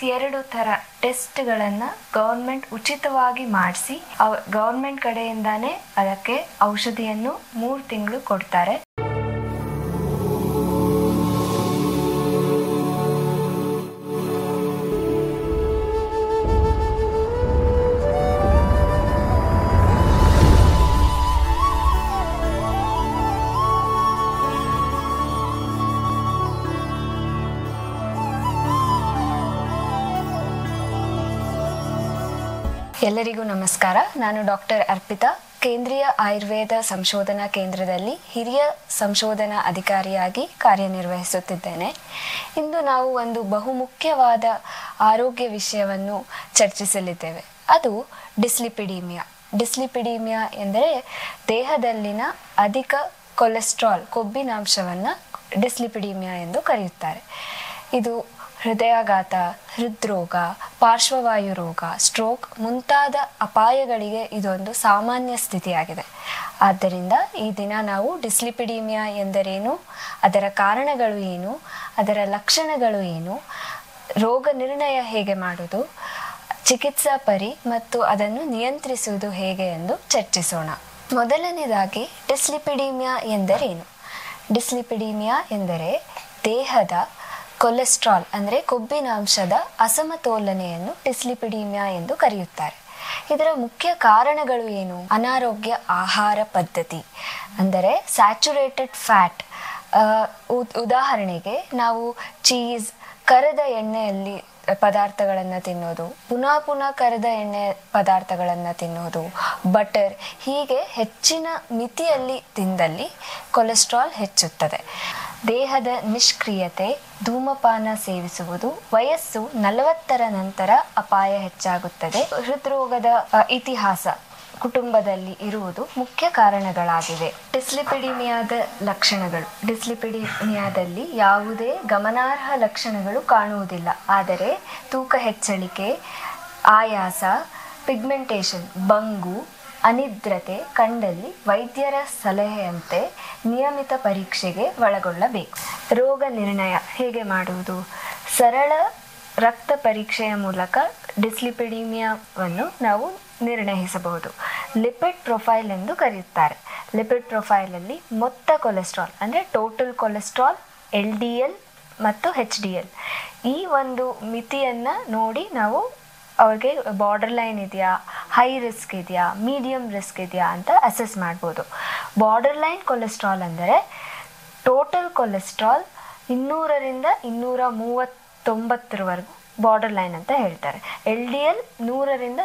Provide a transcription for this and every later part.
52 ಥರ ಟೆಸ್ಟ್ಗಳನ್ನು ಗೌರ್ಮೆಂಟ್ ಉಚಿತವಾಗಿ ಮಾಡಿಸಿ ಗೌರ್ಮೆಂಟ್ ಕಡೆಯಿಂದಾನೇ ಅದಕ್ಕೆ ಔಷಧಿಯನ್ನು 3 ತಿಂಗಳು ಕೊಡ್ತಾರೆ. ಎಲ್ಲರಿಗೂ ನಮಸ್ಕಾರ. ನಾನು ಡಾಕ್ಟರ್ ಅರ್ಪಿತಾ, ಕೇಂದ್ರೀಯ ಆಯುರ್ವೇದ ಸಂಶೋಧನಾ ಕೇಂದ್ರದಲ್ಲಿ ಹಿರಿಯ ಸಂಶೋಧನಾ ಅಧಿಕಾರಿಯಾಗಿ ಕಾರ್ಯನಿರ್ವಹಿಸುತ್ತಿದ್ದೇನೆ. ಇಂದು ನಾವು ಒಂದು ಬಹುಮುಖ್ಯವಾದ ಆರೋಗ್ಯ ವಿಷಯವನ್ನು ಚರ್ಚಿಸಲಿದ್ದೇವೆ. ಅದು ಡಿಸ್ಲಿಪಿಡೀಮಿಯಾ. ಡಿಸ್ಲಿಪಿಡೀಮಿಯಾ ಎಂದರೆ ದೇಹದಲ್ಲಿನ ಅಧಿಕ ಕೊಲೆಸ್ಟ್ರಾಲ್, ಕೊಬ್ಬಿನಾಂಶವನ್ನು ಡಿಸ್ಲಿಪಿಡೀಮಿಯಾ ಎಂದು ಕರೆಯುತ್ತಾರೆ. ಇದು ಹೃದಯಾಘಾತ, ಹೃದ್ರೋಗ, ಪಾರ್ಶ್ವವಾಯು ರೋಗ, ಸ್ಟ್ರೋಕ್ ಮುಂತಾದ ಅಪಾಯಗಳಿಗೆ ಇದೊಂದು ಸಾಮಾನ್ಯ ಸ್ಥಿತಿಯಾಗಿದೆ. ಆದ್ದರಿಂದ ಈ ದಿನ ನಾವು ಡಿಸ್ಲಿಪಿಡೀಮಿಯಾ ಎಂದರೇನು, ಅದರ ಕಾರಣಗಳು ಏನು, ಅದರ ಲಕ್ಷಣಗಳು ಏನು, ರೋಗ ನಿರ್ಣಯ ಹೇಗೆ ಮಾಡುವುದು, ಚಿಕಿತ್ಸಾ ಪರಿ ಮತ್ತು ಅದನ್ನು ನಿಯಂತ್ರಿಸುವುದು ಹೇಗೆ ಎಂದು ಚರ್ಚಿಸೋಣ. ಮೊದಲನೇದಾಗಿ ಡಿಸ್ಲಿಪಿಡೀಮಿಯಾ ಎಂದರೇನು? ಡಿಸ್ಲಿಪಿಡೀಮಿಯಾ ಎಂದರೆ ದೇಹದ ಕೊಲೆಸ್ಟ್ರಾಲ್ ಅಂದರೆ ಕೊಬ್ಬಿನಾಂಶದ ಅಸಮತೋಲನೆಯನ್ನು ಡಿಸ್ಲಿಪಿಡೀಮಿಯಾ ಎಂದು ಕರೆಯುತ್ತಾರೆ. ಇದರ ಮುಖ್ಯ ಕಾರಣಗಳು ಏನು? ಅನಾರೋಗ್ಯ ಆಹಾರ ಪದ್ಧತಿ ಅಂದರೆ ಸ್ಯಾಚುರೇಟೆಡ್ ಫ್ಯಾಟ್. ಉದಾಹರಣೆಗೆ ನಾವು ಚೀಸ್, ಕರೆದ ಎಣ್ಣೆಯಲ್ಲಿ ಪದಾರ್ಥಗಳನ್ನು ತಿನ್ನೋದು, ಪುನಃ ಕರೆದ ಎಣ್ಣೆ ಪದಾರ್ಥಗಳನ್ನು ತಿನ್ನೋದು, ಬಟರ್, ಹೀಗೆ ಹೆಚ್ಚಿನ ಮಿತಿಯಲ್ಲಿ ತಿಂದಲ್ಲಿ ಕೊಲೆಸ್ಟ್ರಾಲ್ ಹೆಚ್ಚುತ್ತದೆ. ದೇಹದ ನಿಷ್ಕ್ರಿಯತೆ, ಧೂಮಪಾನ ಸೇವಿಸುವುದು, ವಯಸ್ಸು 40ರ ನಂತರ ಅಪಾಯ ಹೆಚ್ಚಾಗುತ್ತದೆ. ಹೃದ್ರೋಗದ ಇತಿಹಾಸ ಕುಟುಂಬದಲ್ಲಿ ಇರುವುದು ಮುಖ್ಯ ಕಾರಣಗಳಾಗಿವೆ. ಡಿಸ್ಲಿಪಿಡೀಮಿಯಾದ ಲಕ್ಷಣಗಳು. ಡಿಸ್ಲಿಪಿಡೀಮಿಯಾದಲ್ಲಿ ಯಾವುದೇ ಗಮನಾರ್ಹ ಲಕ್ಷಣಗಳು ಕಾಣುವುದಿಲ್ಲ. ಆದರೆ ತೂಕ ಹೆಚ್ಚಳಿಕೆ, ಆಯಾಸ, ಪಿಗ್ಮೆಂಟೇಷನ್, ಬಂಗು, ಅನಿದ್ರತೆ ಕಂಡಲ್ಲಿ ವೈದ್ಯರ ಸಲಹೆಯಂತೆ ನಿಯಮಿತ ಪರೀಕ್ಷೆಗೆ ಒಳಗೊಳ್ಳಬೇಕು. ರೋಗ ನಿರ್ಣಯ ಹೇಗೆ ಮಾಡುವುದು? ಸರಳ ರಕ್ತ ಪರೀಕ್ಷೆಯ ಮೂಲಕ ಡಿಸ್ಲಿಪಿಡೀಮಿಯಾವನ್ನು ನಾವು ನಿರ್ಣಯಿಸಬಹುದು. ಲಿಪಿಡ್ ಪ್ರೊಫೈಲ್ ಎಂದು ಕರೆಯುತ್ತಾರೆ. ಲಿಪಿಡ್ ಪ್ರೊಫೈಲಲ್ಲಿ ಮೊತ್ತ ಕೊಲೆಸ್ಟ್ರಾಲ್ ಅಂದರೆ ಟೋಟಲ್ ಕೊಲೆಸ್ಟ್ರಾಲ್, LDL ಮತ್ತು HDL ಈ ಒಂದು ಮಿತಿಯನ್ನು ನೋಡಿ ನಾವು ಅವ್ರಿಗೆ ಬಾರ್ಡರ್ ಲೈನ್ ಇದೆಯಾ, ಹೈ ರಿಸ್ಕ್ ಇದೆಯಾ, ಮೀಡಿಯಮ್ ರಿಸ್ಕ್ ಇದೆಯಾ ಅಂತ ಅಸೆಸ್ ಮಾಡ್ಬೋದು. ಬಾರ್ಡರ್ ಲೈನ್ ಕೊಲೆಸ್ಟ್ರಾಲ್ ಅಂದರೆ ಟೋಟಲ್ ಕೊಲೆಸ್ಟ್ರಾಲ್ 200ರಿಂದ 239ವರೆಗೂ ಬಾರ್ಡರ್ ಲೈನ್ ಅಂತ ಹೇಳ್ತಾರೆ. LDL 100ರಿಂದ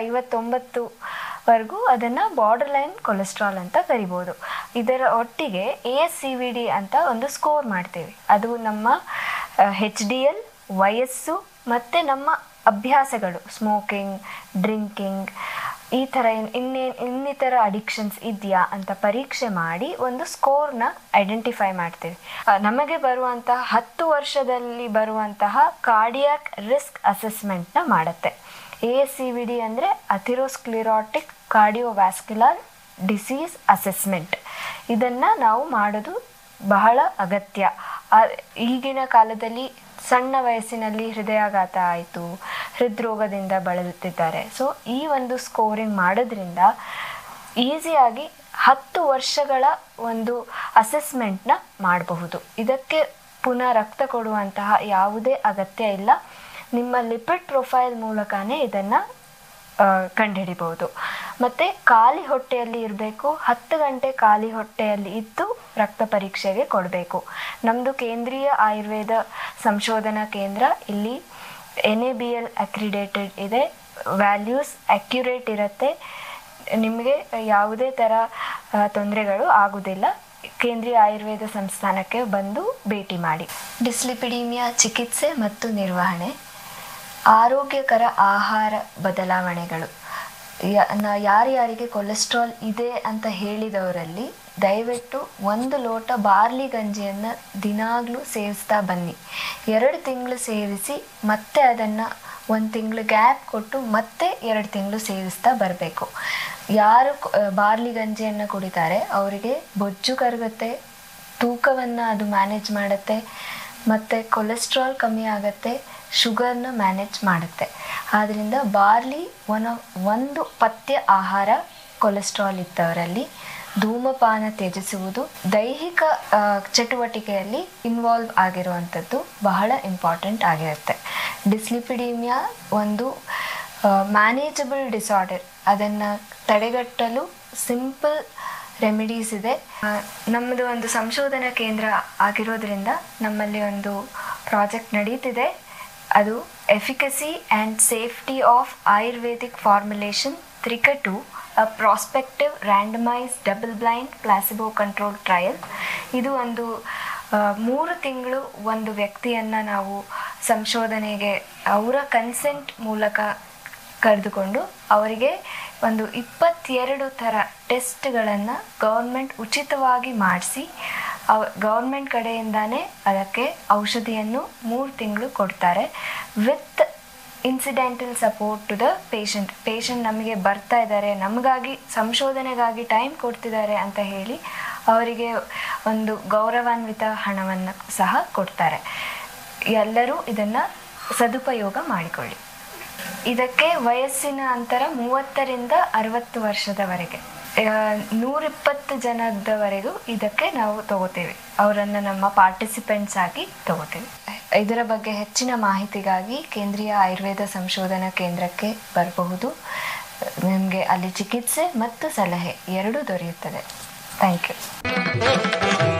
159ವರೆಗೂ ಅದನ್ನು ಬಾರ್ಡರ್ ಲೈನ್ ಕೊಲೆಸ್ಟ್ರಾಲ್ ಅಂತ ಕರಿಬೋದು. ಇದರ ಒಟ್ಟಿಗೆ ASCVD ಅಂತ ಒಂದು ಸ್ಕೋರ್ ಮಾಡ್ತೀವಿ. ಅದು ನಮ್ಮ HDL, ವಯಸ್ಸು ಮತ್ತು ನಮ್ಮ ಅಭ್ಯಾಸಗಳು, ಸ್ಮೋಕಿಂಗ್, ಡ್ರಿಂಕಿಂಗ್, ಈ ಥರ ಇನ್ನಿತರ ಅಡಿಕ್ಷನ್ಸ್ ಇದೆಯಾ ಅಂತ ಪರೀಕ್ಷೆ ಮಾಡಿ ಒಂದು ಸ್ಕೋರ್ನ ಐಡೆಂಟಿಫೈ ಮಾಡ್ತೀವಿ. ನಮಗೆ ಬರುವಂತಹ 10 ವರ್ಷದಲ್ಲಿ ಬರುವಂತಹ ಕಾರ್ಡಿಯಾಕ್ ರಿಸ್ಕ್ ಅಸೆಸ್ಮೆಂಟ್ನ ಮಾಡುತ್ತೆ. ASCVD ಅಂದರೆ ಅಥಿರೋಸ್ಕ್ಲಿರಾಟಿಕ್ ಕಾರ್ಡಿಯೋವ್ಯಾಸ್ಕ್ಯುಲರ್ ಡಿಸೀಸ್ ಅಸೆಸ್ಮೆಂಟ್. ಇದನ್ನು ನಾವು ಮಾಡೋದು ಬಹಳ ಅಗತ್ಯ. ಈಗಿನ ಕಾಲದಲ್ಲಿ ಸಣ್ಣ ವಯಸ್ಸಿನಲ್ಲಿ ಹೃದಯಾಘಾತ ಆಯಿತು, ಹೃದ್ರೋಗದಿಂದ ಬಳಲುತ್ತಿದ್ದಾರೆ. ಸೊ ಈ ಒಂದು ಸ್ಕೋರಿಂಗ್ ಮಾಡೋದ್ರಿಂದ ಈಸಿಯಾಗಿ 10 ವರ್ಷಗಳ ಒಂದು ಅಸೆಸ್ಮೆಂಟ್ನ ಮಾಡಬಹುದು. ಇದಕ್ಕೆ ಪುನಃ ರಕ್ತ ಕೊಡುವಂತಹ ಯಾವುದೇ ಅಗತ್ಯ ಇಲ್ಲ. ನಿಮ್ಮ ಲಿಪಿಡ್ ಪ್ರೊಫೈಲ್ ಮೂಲಕನೇ ಇದನ್ನು ಕಂಡುಹಿಡಿಬಹುದು. ಮತ್ತು ಖಾಲಿ ಹೊಟ್ಟೆಯಲ್ಲಿ ಇರಬೇಕು. 10 ಗಂಟೆ ಖಾಲಿ ಹೊಟ್ಟೆಯಲ್ಲಿ ಇದ್ದು ರಕ್ತ ಪರೀಕ್ಷೆಗೆ ಕೊಡಬೇಕು. ನಮ್ಮದು ಕೇಂದ್ರೀಯ ಆಯುರ್ವೇದ ಸಂಶೋಧನಾ ಕೇಂದ್ರ. ಇಲ್ಲಿ NABL ಅಕ್ರಿಡೇಟೆಡ್ ಇದೆ. ವ್ಯಾಲ್ಯೂಸ್ ಅಕ್ಯುರೇಟ್ ಇರುತ್ತೆ. ನಿಮಗೆ ಯಾವುದೇ ಥರ ತೊಂದರೆಗಳು ಆಗುವುದಿಲ್ಲ. ಕೇಂದ್ರೀಯ ಆಯುರ್ವೇದ ಸಂಸ್ಥಾನಕ್ಕೆ ಬಂದು ಭೇಟಿ ಮಾಡಿ. ಡಿಸ್ಲಿಪಿಡೀಮಿಯಾ ಚಿಕಿತ್ಸೆ ಮತ್ತು ನಿರ್ವಹಣೆ. ಆರೋಗ್ಯಕರ ಆಹಾರ ಬದಲಾವಣೆಗಳು. ಯಾರ್ಯಾರಿಗೆ ಕೊಲೆಸ್ಟ್ರಾಲ್ ಇದೆ ಅಂತ ಹೇಳಿದವರಲ್ಲಿ ದಯವಿಟ್ಟು 1 ಲೋಟ ಬಾರ್ಲಿ ಗಂಜಿಯನ್ನು ದಿನಾಗಲೂ ಸೇವಿಸ್ತಾ ಬನ್ನಿ. 2 ತಿಂಗಳು ಸೇವಿಸಿ ಮತ್ತೆ ಅದನ್ನು 1 ತಿಂಗಳು ಗ್ಯಾಪ್ ಕೊಟ್ಟು ಮತ್ತೆ 2 ತಿಂಗಳು ಸೇವಿಸ್ತಾ ಬರಬೇಕು. ಯಾರು ಬಾರ್ಲಿ ಗಂಜಿಯನ್ನು ಕುಡಿತಾರೆ ಅವರಿಗೆ ಬೊಜ್ಜು ಕರಗುತ್ತೆ, ತೂಕವನ್ನು ಅದು ಮ್ಯಾನೇಜ್ ಮಾಡುತ್ತೆ, ಮತ್ತು ಕೊಲೆಸ್ಟ್ರಾಲ್ ಕಮ್ಮಿ ಆಗುತ್ತೆ, ಶುಗರ್ನ ಮ್ಯಾನೇಜ್ ಮಾಡುತ್ತೆ. ಆದ್ದರಿಂದ ಬಾರ್ಲಿ ಒಂದು ಪಥ್ಯ ಆಹಾರ ಕೊಲೆಸ್ಟ್ರಾಲ್ ಇದ್ದವರಲ್ಲಿ. ಧೂಮಪಾನ ತ್ಯಜಿಸುವುದು, ದೈಹಿಕ ಚಟುವಟಿಕೆಯಲ್ಲಿ ಇನ್ವಾಲ್ವ್ ಆಗಿರುವಂಥದ್ದು ಬಹಳ ಇಂಪಾರ್ಟೆಂಟ್ ಆಗಿರುತ್ತೆ. ಡಿಸ್ಲಿಪಿಡೀಮಿಯಾ ಒಂದು ಮ್ಯಾನೇಜಬಲ್ ಡಿಸಾರ್ಡರ್. ಅದನ್ನು ತಡೆಗಟ್ಟಲು ಸಿಂಪಲ್ ರೆಮಿಡೀಸ್ ಇದೆ. ನಮ್ಮದು ಒಂದು ಸಂಶೋಧನಾ ಕೇಂದ್ರ ಆಗಿರೋದ್ರಿಂದ ನಮ್ಮಲ್ಲಿ ಒಂದು ಪ್ರಾಜೆಕ್ಟ್ ನಡೀತಿದೆ. ಅದು efficacy and safety of ayurvedic formulation Trikatu, a prospective randomised double blind placebo control trial. ಇದು ಒಂದು 3 ತಿಂಗಳು ಒಂದು ವ್ಯಕ್ತಿಯನ್ನು ನಾವು ಸಂಶೋಧನೆಗೆ ಅವರ ಕನ್ಸೆಂಟ್ ಮೂಲಕ ಕರೆದುಕೊಂಡು ಅವರಿಗೆ ಒಂದು 22 ಥರ ಟೆಸ್ಟ್ಗಳನ್ನು ಗೌರ್ಮೆಂಟ್ ಉಚಿತವಾಗಿ ಮಾಡಿಸಿ ಗೌರ್ಮೆಂಟ್ ಕಡೆಯಿಂದಾನೇ ಅದಕ್ಕೆ ಔಷಧಿಯನ್ನು 3 ತಿಂಗಳು ಕೊಡ್ತಾರೆ. With incidental support to the patient ನಮಗೆ ಬರ್ತಾ ಇದ್ದಾರೆ, ನಮಗಾಗಿ ಸಂಶೋಧನೆಗಾಗಿ ಟೈಮ್ ಕೊಡ್ತಿದ್ದಾರೆ ಅಂತ ಹೇಳಿ ಅವರಿಗೆ ಒಂದು ಗೌರವಾನ್ವಿತ ಹಣವನ್ನು ಸಹ ಕೊಡ್ತಾರೆ. ಎಲ್ಲರೂ ಇದನ್ನು ಸದುಪಯೋಗ ಮಾಡಿಕೊಳ್ಳಿ. ಇದಕ್ಕೆ ವಯಸ್ಸಿನ ಅಂತರ 30ರಿಂದ 60 ವರ್ಷದವರೆಗೆ, 120 ಜನದವರೆಗೂ ಇದಕ್ಕೆ ನಾವು ತಗೋತೀವಿ. ಅವರನ್ನು ನಮ್ಮ ಪಾರ್ಟಿಸಿಪೆಂಟ್ಸ್ ಆಗಿ ತಗೋತೀವಿ. ಇದರ ಬಗ್ಗೆ ಹೆಚ್ಚಿನ ಮಾಹಿತಿಗಾಗಿ ಕೇಂದ್ರೀಯ ಆಯುರ್ವೇದ ಸಂಶೋಧನಾ ಕೇಂದ್ರಕ್ಕೆ ಬರಬಹುದು. ನಿಮಗೆ ಅಲ್ಲಿ ಚಿಕಿತ್ಸೆ ಮತ್ತು ಸಲಹೆ ಎರಡೂ ದೊರೆಯುತ್ತದೆ. Thank you.